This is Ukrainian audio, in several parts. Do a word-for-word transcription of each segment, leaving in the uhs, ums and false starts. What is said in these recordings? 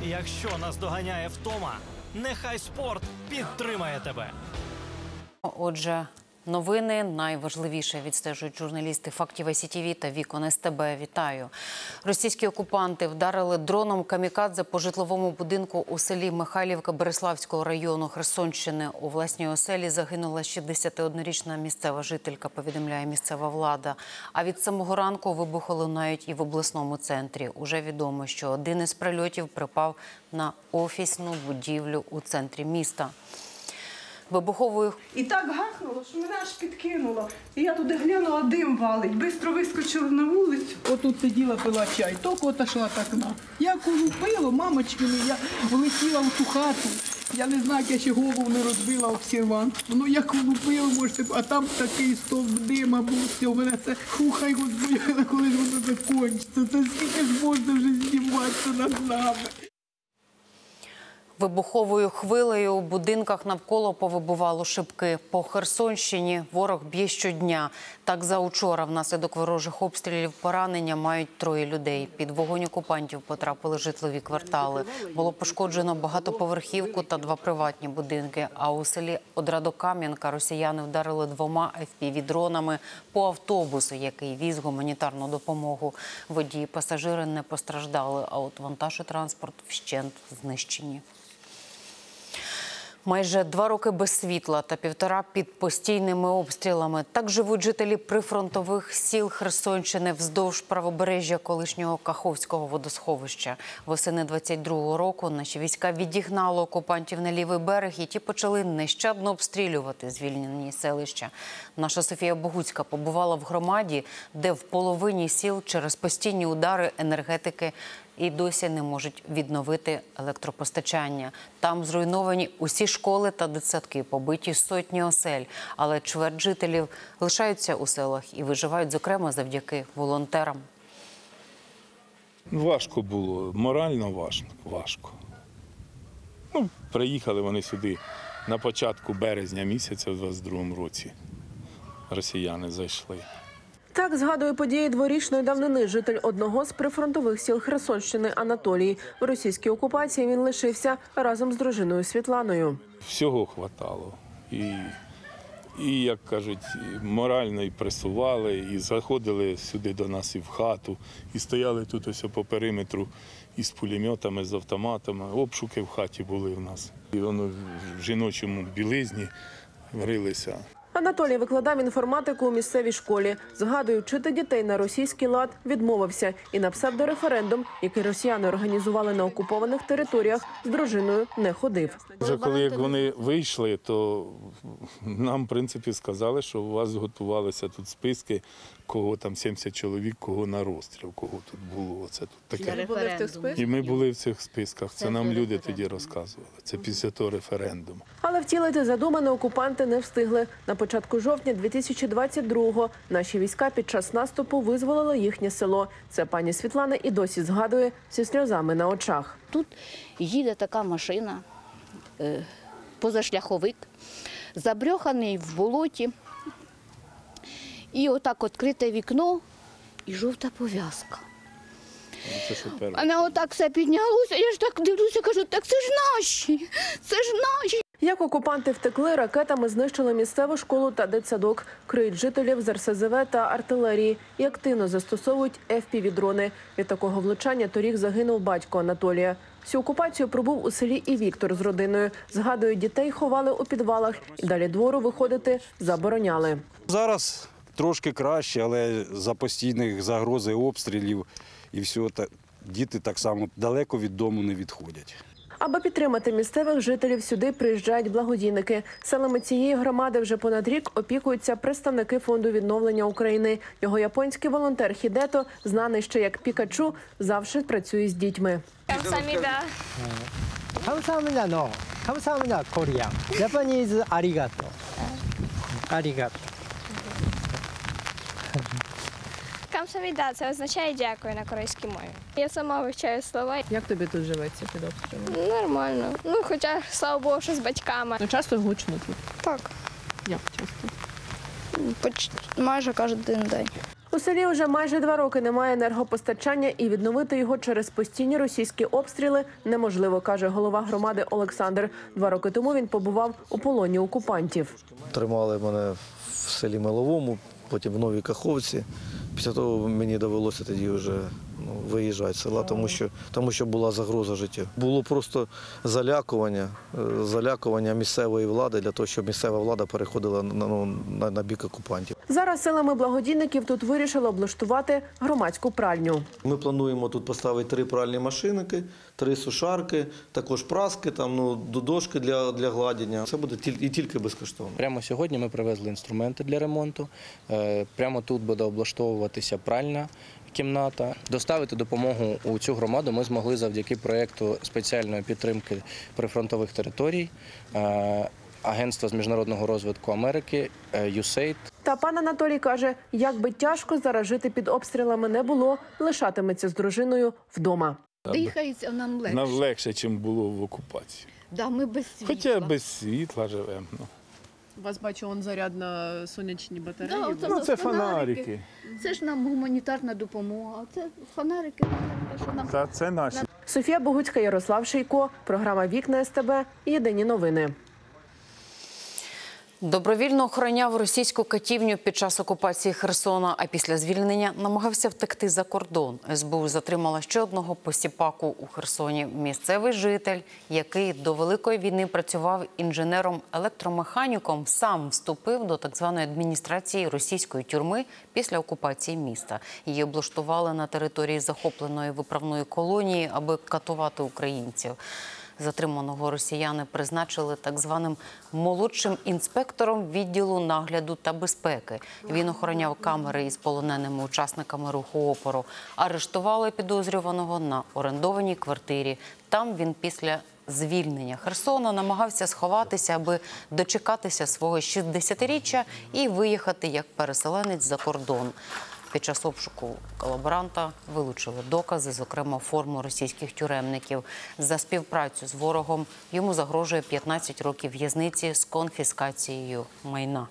Якщо наздоганяє втома, нехай спорт підтримає тебе. Отже, новини найважливіше відстежують журналісти «Фактів ай сі ті ві» та «Вікон ес те бе». Вітаю. Російські окупанти вдарили дроном камікадзе по житловому будинку у селі Михайлівка Береславського району Херсонщини. У власній оселі загинула шістдесятиоднорічна місцева жителька, повідомляє місцева влада. А від самого ранку вибухи лунають і в обласному центрі. Уже відомо, що один із прильотів припав на офісну будівлю у центрі міста. Вибуховою... І так гахнуло, що мене аж підкинуло. І я туди глянула, дим валить. Бистро вискочила на вулицю. Отут сиділа, пила чай, тільки отошла так окна. Я коли пила, мамочки, я влетіла в ту хату. Я не знаю, я ще голову не розбила об сервант. Ну, як лупила, можете, а там такий стовп дима був. Все, у мене це хухай, господи, коли ж воно закінчиться. Це скільки ж можна вже зніматися над нами. Вибуховою хвилею у будинках навколо повибивало шибки. По Херсонщині ворог б'є щодня. Так за учора внаслідок ворожих обстрілів поранення мають троє людей. Під вогонь окупантів потрапили житлові квартали. Було пошкоджено багатоповерхівку та два приватні будинки. А у селі Одрадокам'янка росіяни вдарили двома еф пі ві-дронами по автобусу, який віз гуманітарну допомогу. Водії, пасажири не постраждали, а от вантаж і транспорт вщент знищені. Майже два роки без світла та півтора під постійними обстрілами. Так живуть жителі прифронтових сіл Херсонщини вздовж правобережжя колишнього Каховського водосховища. Восени двадцять другого року наші війська відігнали окупантів на лівий берег, і ті почали нещадно обстрілювати звільнені селища. Наша Софія Богуцька побувала в громаді, де в половині сіл через постійні удари енергетики і досі не можуть відновити електропостачання. Там зруйновані усі школи та дитсадки, побиті сотні осель. Але чверть жителів лишаються у селах і виживають, зокрема, завдяки волонтерам. Важко було, морально важко. важко. Ну, приїхали вони сюди на початку березня місяця в двадцять другому році. Росіяни зайшли. Так згадує події дворічної давнини житель одного з прифронтових сіл Херсонщини Анатолій. В російській окупації він лишився разом з дружиною Світланою. Всього хватало. І, і, як кажуть, морально і пресували, і заходили сюди до нас і в хату, і стояли тут ось по периметру із пулеметами, з автоматами. Обшуки в хаті були в нас. І воно в жіночому білизні рилися. Анатолій викладав інформатику у місцевій школі. Згадує, вчити дітей на російський лад відмовився і на псевдореферендум, який росіяни організували на окупованих територіях, з дружиною не ходив. Вже коли як вони вийшли, то нам, в принципі, сказали, що у вас готувалися тут списки, кого там сімдесят чоловік, кого на розстріл, кого тут було. Це тут таке. І ми були в цих списках. Це нам люди тоді розказували. Це після того референдуму. Але втілити задумане окупанти не встигли. На початку жовтня дві тисячі двадцять другого наші війська під час наступу визволили їхнє село. Це пані Світлана і досі згадує зі сльозами на очах. Тут їде така машина, позашляховик, забрьоханий в болоті. І отак відкрите вікно і жовта пов'язка. Вона отак все піднялося, я ж так дивлюся, кажу, так це ж наші, це ж наші. Як окупанти втекли, ракетами знищили місцеву школу та дитсадок, криють жителів з ер ес зе ве та артилерії і активно застосовують еф пі ві-дрони. Від такого влучання торік загинув батько Анатолія. Всю окупацію пробув у селі і Віктор з родиною. Згадують, дітей ховали у підвалах і далі двору виходити забороняли. Зараз трошки краще, але за постійних загрози обстрілів і все, діти так само далеко від дому не відходять. Аби підтримати місцевих жителів, сюди приїжджають благодійники. Селами цієї громади вже понад рік опікуються представники Фонду відновлення України. Його японський волонтер Хідето, знаний ще як Пікачу, завжди працює з дітьми. Камсаміда. Камсаміда, но. Камсаміда, Корія. Японіз арігато. Арігато. Камсаміда – це означає «дякую» на корейській мові. Я сама вивчаю слова. Як тобі тут живеться під обстрілом? Нормально. Ну, хоча, слава Богу, що з батьками. Ну, часто гучно тут? Так. Як часто? Поч... Майже кожен день. У селі вже майже два роки немає енергопостачання і відновити його через постійні російські обстріли неможливо, каже голова громади Олександр. Два роки тому він побував у полоні окупантів. Тримали мене в селі Миловому, потім в Новій Каховці. Після того мені довелося тоді вже ну, виїжджати з села, тому що, тому що була загроза життя. Було просто залякування, залякування місцевої влади для того, щоб місцева влада переходила на, ну, на, на бік окупантів. Зараз силами благодійників тут вирішили облаштувати громадську пральню. Ми плануємо тут поставити три пральні машинки, три сушарки, також праски, там, ну, дошки для, для гладіння. Це буде тільки, і тільки безкоштовно. Прямо сьогодні ми привезли інструменти для ремонту. Прямо тут буде облаштовуватися пральна кімната. Доставити допомогу у цю громаду ми змогли завдяки проєкту спеціальної підтримки прифронтових територій Агентства з міжнародного розвитку Америки ю ес ей ай ді. Та пан Анатолій каже, як би тяжко зараз жити під обстрілами не було, лишатиметься з дружиною вдома. Дихається нам легше. Нам легше, ніж було в окупації. Да, ми без світла. Хоча без світла живемо. Ну. У вас, бачу, он заряд на сонячні батареї. Да, був. оце Ну, це фонарики. фонарики. Це ж нам гуманітарна допомога. Це фонарики, що нам... Та це наші. Софія Богуцька, Ярослав Шийко, програма «Вікна ес те бе», єдині новини. Добровільно охороняв російську катівню під час окупації Херсона, а після звільнення намагався втекти за кордон. ес бе у затримала ще одного посіпаку у Херсоні. Місцевий житель, який до Великої війни працював інженером-електромеханіком, сам вступив до так званої адміністрації російської тюрми після окупації міста. Її облаштували на території захопленої виправної колонії, аби катувати українців. Затриманого росіяни призначили так званим молодшим інспектором відділу нагляду та безпеки. Він охороняв камери із полоненими учасниками руху опору. Арештували підозрюваного на орендованій квартирі. Там він після звільнення Херсона намагався сховатися, аби дочекатися свого шістдесятиріччя і виїхати як переселенець за кордон. Під час обшуку колаборанта вилучили докази, зокрема форму російських тюремників. За співпрацю з ворогом йому загрожує п'ятнадцять років в'язниці з конфіскацією майна.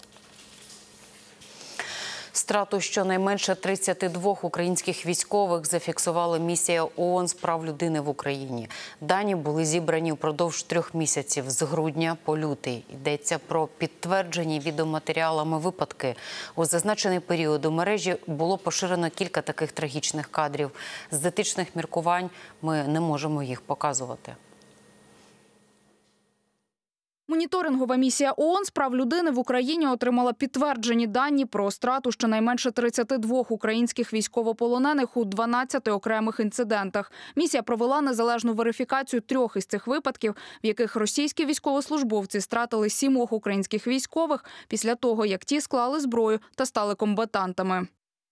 Страту щонайменше тридцяти двох українських військових зафіксувала місія ООН з прав людини в Україні. Дані були зібрані впродовж трьох місяців з грудня по лютий. Йдеться про підтверджені відеоматеріалами випадки. У зазначений період у мережі було поширено кілька таких трагічних кадрів. З етичних міркувань ми не можемо їх показувати. Моніторингова місія ООН з прав людини в Україні отримала підтверджені дані про страту щонайменше тридцяти двох українських військовополонених у дванадцяти окремих інцидентах. Місія провела незалежну верифікацію трьох із цих випадків, в яких російські військовослужбовці стратили сімох українських військових після того, як ті склали зброю та стали комбатантами.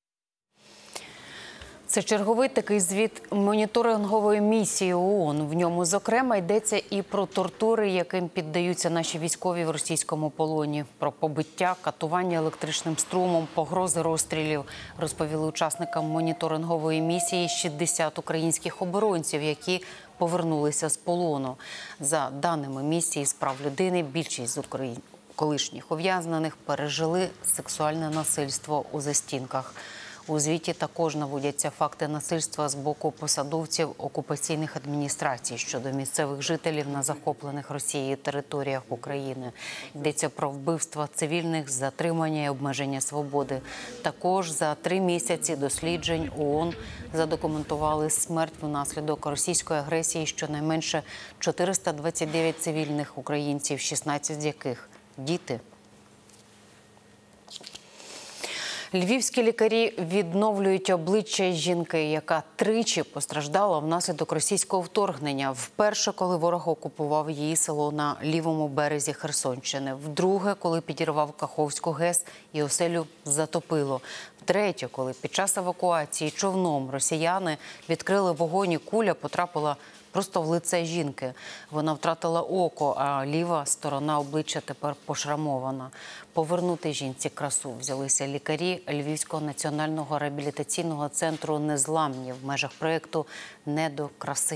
Це черговий такий звіт моніторингової місії ООН. В ньому, зокрема, йдеться і про тортури, яким піддаються наші військові в російському полоні, про побиття, катування електричним струмом, погрози розстрілів, розповіли учасникам моніторингової місії шістдесят українських оборонців, які повернулися з полону. За даними місії з прав людини, більшість з Україн... колишніх ув'язнених пережили сексуальне насильство у застінках. У звіті також наводяться факти насильства з боку посадовців окупаційних адміністрацій щодо місцевих жителів на захоплених Росією територіях України. Йдеться про вбивства цивільних, затримання і обмеження свободи. Також за три місяці досліджень ООН задокументували смерть внаслідок російської агресії щонайменше чотириста двадцять дев'ять цивільних українців, шістнадцять з яких – діти. Львівські лікарі відновлюють обличчя жінки, яка тричі постраждала внаслідок російського вторгнення. Вперше, коли ворог окупував її село на лівому березі Херсонщини. Вдруге, коли підірвав Каховську ГЕС і оселю затопило. Втретє, коли під час евакуації човном росіяни відкрили вогонь і куля потрапила просто в лице жінки. Вона втратила око, а ліва сторона обличчя тепер пошрамована. Повернути жінці красу взялися лікарі Львівського національного реабілітаційного центру «Незламні» в межах проєкту «Не до краси».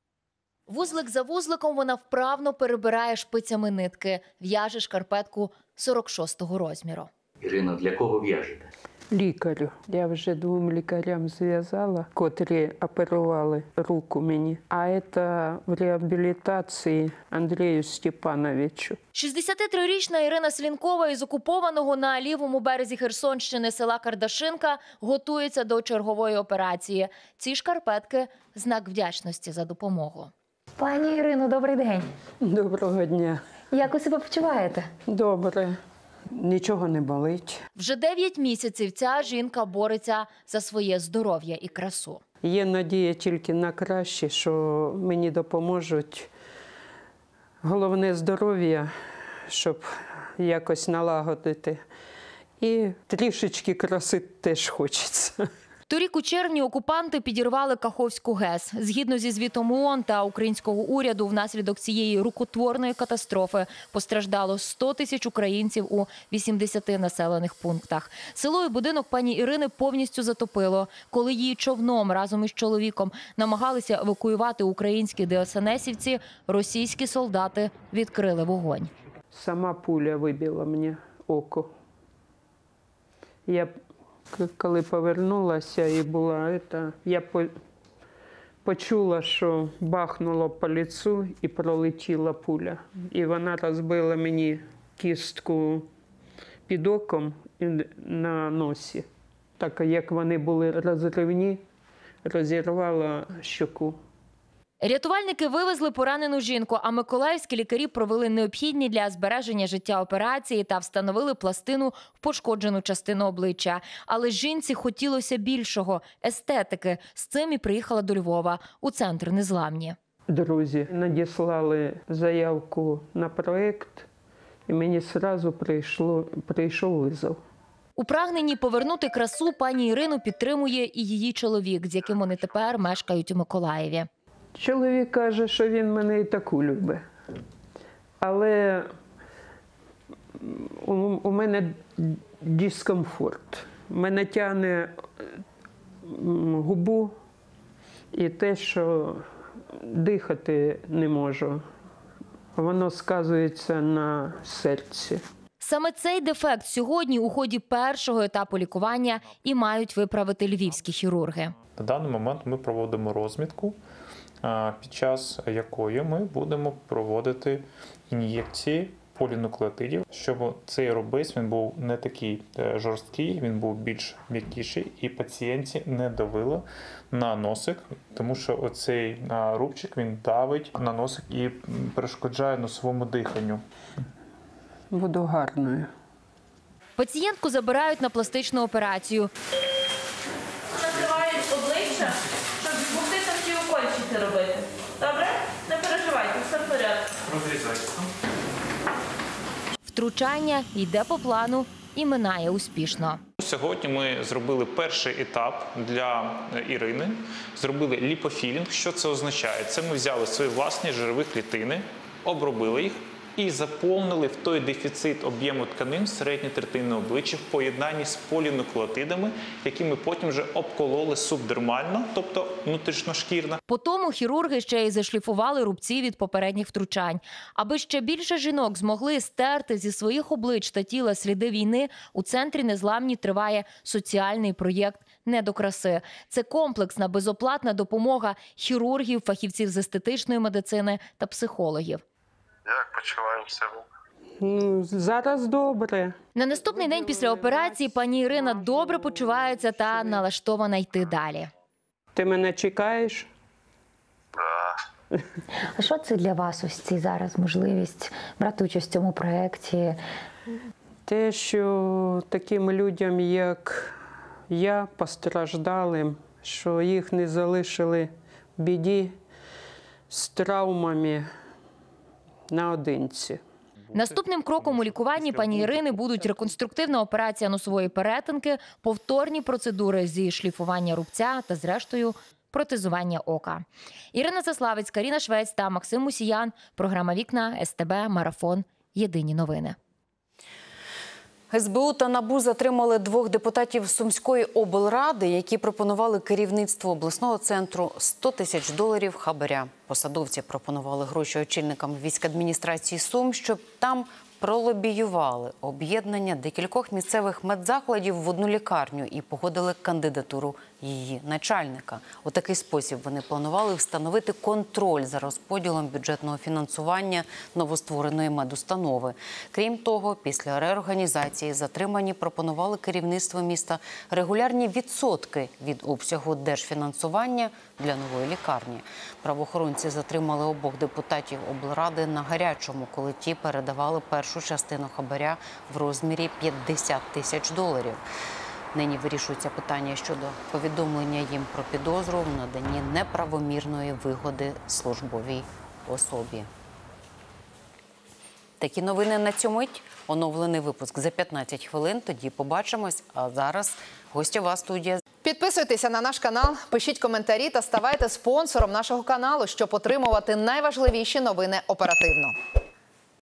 Вузлик за вузликом вона вправно перебирає шпицями нитки, в'яже шкарпетку сорок шостого розміру. Ірино, для кого в'яжете? Лікарю. Я вже двом лікарям зв'язала, котрі оперували руку мені. А це в реабілітації Андрію Степановичу. шістдесятитрирічна Ірина Слінкова із окупованого на лівому березі Херсонщини села Кардашинка готується до чергової операції. Ці шкарпетки – знак вдячності за допомогу. Пані Ірино, добрий день. Доброго дня. Як ви себе почуваєте? Добре. Нічого не болить. Вже дев'ять місяців ця жінка бореться за своє здоров'я і красу. Є надія тільки на краще, що мені допоможуть. Головне здоров'я, щоб якось налагодити. І трішечки краси теж хочеться. Торік у червні окупанти підірвали Каховську ГЕС. Згідно зі звітом ООН та українського уряду, внаслідок цієї рукотворної катастрофи постраждало сто тисяч українців у вісімдесяти населених пунктах. Село і будинок пані Ірини повністю затопило. Коли її човном разом із чоловіком намагалися евакуювати українські деесенесівці, російські солдати відкрили вогонь. Сама пуля вибила мені око. Я коли повернулася і була, це, я почула, що бахнуло по лицю і пролетіла пуля. І вона розбила мені кістку під оком і на носі. Так як вони були розривні, розірвала щоку. Рятувальники вивезли поранену жінку, а миколаївські лікарі провели необхідні для збереження життя операції та встановили пластину в пошкоджену частину обличчя. Але жінці хотілося більшого – естетики. З цим і приїхала до Львова, у центр Незламні. Друзі надіслали заявку на проєкт, і мені одразу прийшло, прийшов визов. У прагненні повернути красу пані Ірину підтримує і її чоловік, з яким вони тепер мешкають у Миколаєві. Чоловік каже, що він мене і таку любить. Але у, у мене дискомфорт. Мене тягне губу і те, що дихати не можу. Воно сказується на серці. Саме цей дефект сьогодні у ході першого етапу лікування і мають виправити львівські хірурги. На даний момент ми проводимо розмітку, під час якої ми будемо проводити ін'єкції полінуклеотидів, щоб цей рубець він був не такий жорсткий, він був більш м'якіший і пацієнтці не давило на носик, тому що оцей рубчик він давить на носик і перешкоджає носовому диханню. Буду гарною. Пацієнтку забирають на пластичну операцію. Накривають обличчя, щоб могти там ті укольчики робити. Добре? Не переживайте, все в порядку. Розрізайте. Втручання йде по плану і минає успішно. Сьогодні ми зробили перший етап для Ірини, зробили ліпофілінг. Що це означає? Це ми взяли свої власні жирові клітини, обробили їх і заповнили в той дефіцит об'єму тканин середньої третини обличчя в поєднанні з полінуклеотидами, які ми потім вже обкололи субдермально, тобто внутрішньошкірно. По тому хірурги ще й зашліфували рубці від попередніх втручань. Аби ще більше жінок змогли стерти зі своїх облич та тіла сліди війни, у центрі Незламні триває соціальний проєкт «Не до краси». Це комплексна безоплатна допомога хірургів, фахівців з естетичної медицини та психологів. Як почуваємося? Ну, зараз добре. На наступний день після операції пані Ірина добре почувається та налаштована йти далі. Ти мене чекаєш? Так. А що це для вас ось ці зараз можливість брати участь в цьому проєкті? Те, що таким людям, як я, постраждалим, що їх не залишили в біді з травмами наодинці. Наступним кроком у лікуванні пані Ірини будуть реконструктивна операція носової перетинки, повторні процедури зі шліфування рубця та, зрештою, протезування ока. Ірина Заславець, Каріна Швець та Максим Мусіян. Програма «Вікна», ес те бе, Марафон. Єдині новини. ес бе у та НАБУ затримали двох депутатів Сумської облради, які пропонували керівництву обласного центру сто тисяч доларів хабаря. Посадовці пропонували гроші очільникам військадміністрації Сум, щоб там пролобіювали об'єднання декількох місцевих медзакладів в одну лікарню і погодили кандидатуру її начальника. У такий спосіб вони планували встановити контроль за розподілом бюджетного фінансування новоствореної медустанови. Крім того, після реорганізації затримані пропонували керівництву міста регулярні відсотки від обсягу держфінансування для нової лікарні. Правоохоронці затримали обох депутатів облради на гарячому, коли ті передавали першу частину хабаря в розмірі п'ятдесят тисяч доларів. Нині вирішується питання щодо повідомлення їм про підозру в наданні неправомірної вигоди службовій особі. Такі новини на цю мить. Оновлений випуск за п'ятнадцять хвилин. Тоді побачимось. А зараз гостьова студія. Підписуйтеся на наш канал, пишіть коментарі та ставайте спонсором нашого каналу, щоб отримувати найважливіші новини оперативно.